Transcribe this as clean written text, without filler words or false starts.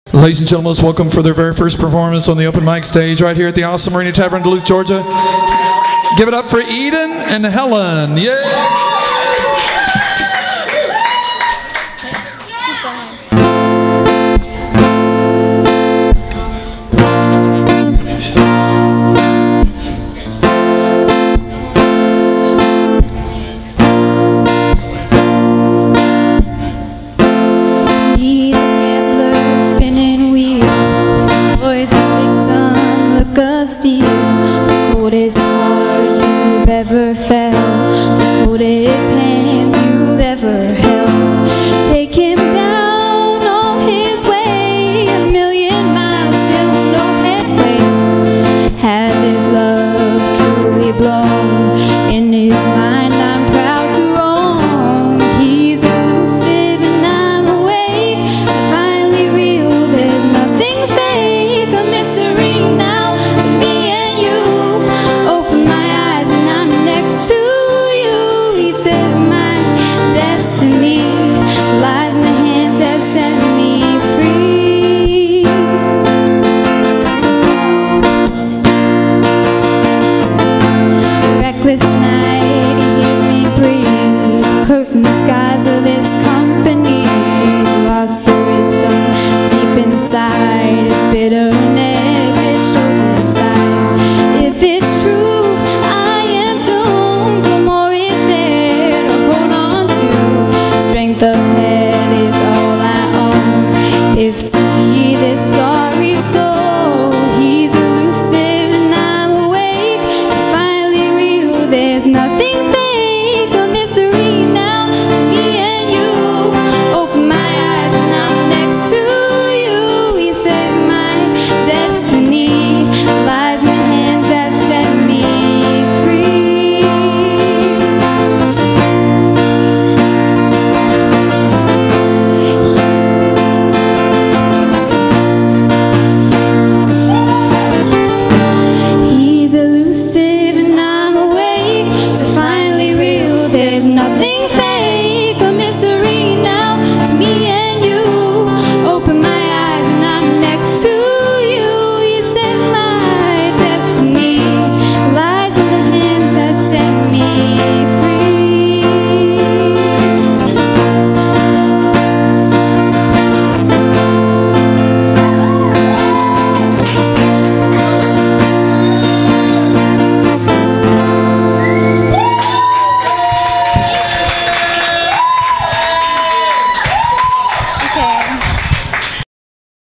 Ladies and gentlemen, let's welcome for their very first performance on the open mic stage right here at the awesome Marina Tavern Duluth, Georgia. Give it up for Eden and Helen. Yeah! Steel, the coldest heart you've ever felt, the coldest hands you've ever held. Take him down on his way, 1,000,000 miles, still no headway. Has his love truly blown? In his mind I'm proud to roam. He's elusive and I'm awake to finally real. There's nothing fake, a mystery now. Reckless night, he hears me breathe, cursing the skies of his company. Lost the wisdom deep inside, his bitterness, it shows inside. If it's true, I am doomed. No more is there to hold on to. Strength of head is all I own. If to me